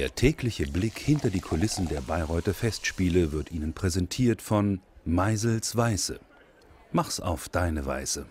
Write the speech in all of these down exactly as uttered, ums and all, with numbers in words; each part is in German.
Der tägliche Blick hinter die Kulissen der Bayreuther Festspiele wird Ihnen präsentiert von Meisels Weiße. Mach's auf deine Weise.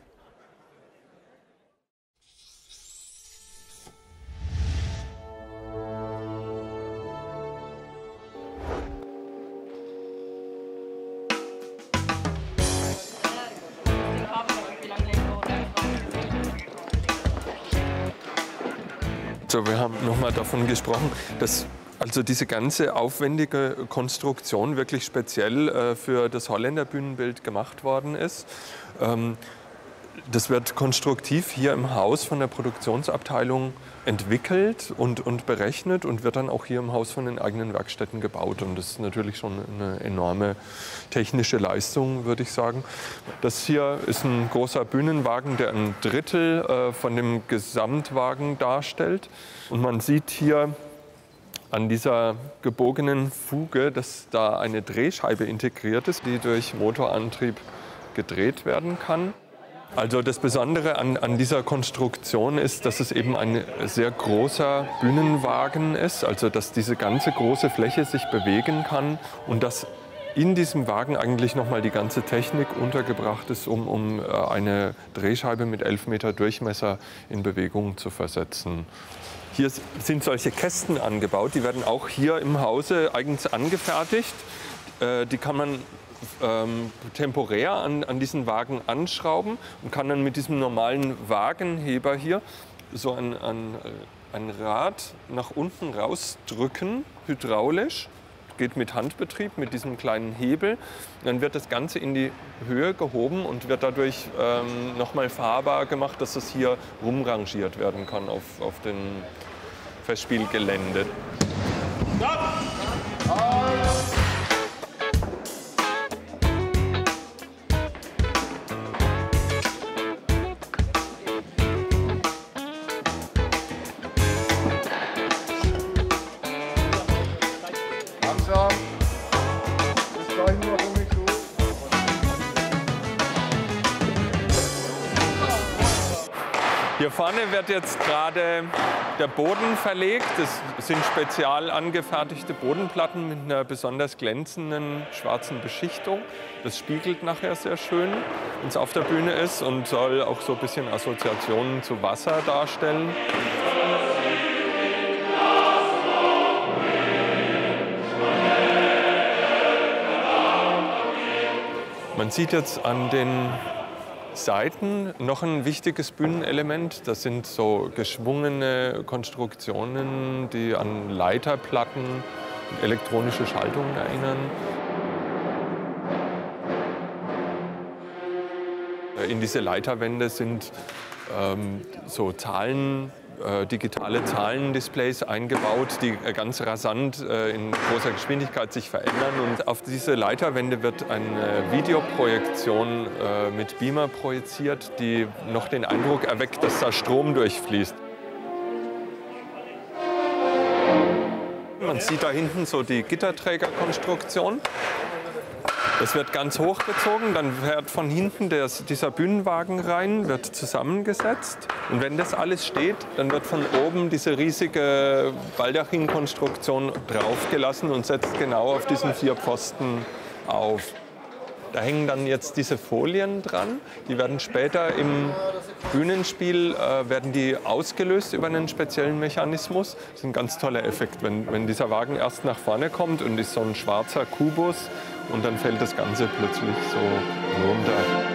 So, wir haben nochmal davon gesprochen, dass also diese ganze aufwendige Konstruktion wirklich speziell äh, für das Holländer Bühnenbild gemacht worden ist. Ähm, das wird konstruktiv hier im Haus von der Produktionsabteilung entwickelt und, und berechnet und wird dann auch hier im Haus von den eigenen Werkstätten gebaut. Und das ist natürlich schon eine enorme technische Leistung, würde ich sagen. Das hier ist ein großer Bühnenwagen, der ein Drittel äh, von dem Gesamtwagen darstellt. Und man sieht hier an dieser gebogenen Fuge, dass da eine Drehscheibe integriert ist, die durch Motorantrieb gedreht werden kann. Also das Besondere an, an dieser Konstruktion ist, dass es eben ein sehr großer Bühnenwagen ist, also dass diese ganze große Fläche sich bewegen kann und dass in diesem Wagen eigentlich noch mal die ganze Technik untergebracht ist, um, um eine Drehscheibe mit elf Meter Durchmesser in Bewegung zu versetzen. Hier sind solche Kästen angebaut, die werden auch hier im Hause eigens angefertigt. Die kann man ähm, temporär an, an diesen Wagen anschrauben und kann dann mit diesem normalen Wagenheber hier so ein, ein, ein Rad nach unten rausdrücken, hydraulisch. Geht mit Handbetrieb, mit diesem kleinen Hebel. Dann wird das Ganze in die Höhe gehoben und wird dadurch ähm, nochmal fahrbar gemacht, dass es hier rumrangiert werden kann auf, auf dem Festspielgelände. Hier vorne wird jetzt gerade der Boden verlegt. Das sind spezial angefertigte Bodenplatten mit einer besonders glänzenden schwarzen Beschichtung. Das spiegelt nachher sehr schön, wenn es auf der Bühne ist und soll auch so ein bisschen Assoziationen zu Wasser darstellen. Man sieht jetzt an den Seiten noch ein wichtiges Bühnenelement. Das sind so geschwungene Konstruktionen, die an Leiterplatten und elektronische Schaltungen erinnern. In diese Leiterwände sind ähm, so Zahlen, äh, digitale Zahlendisplays eingebaut, die ganz rasant äh, in großer Geschwindigkeit sich verändern. Und auf diese Leiterwände wird eine Videoprojektion äh, mit Beamer projiziert, die noch den Eindruck erweckt, dass da Strom durchfließt. Man sieht da hinten so die Gitterträgerkonstruktion. Das wird ganz hochgezogen, dann fährt von hinten der, dieser Bühnenwagen rein, wird zusammengesetzt. Und wenn das alles steht, dann wird von oben diese riesige Baldachinkonstruktion draufgelassen und setzt genau auf diesen vier Pfosten auf. Da hängen dann jetzt diese Folien dran. Die werden später im Bühnenspiel äh, werden die ausgelöst über einen speziellen Mechanismus. Das ist ein ganz toller Effekt, wenn, wenn dieser Wagen erst nach vorne kommt und ist so ein schwarzer Kubus und dann fällt das Ganze plötzlich so runter.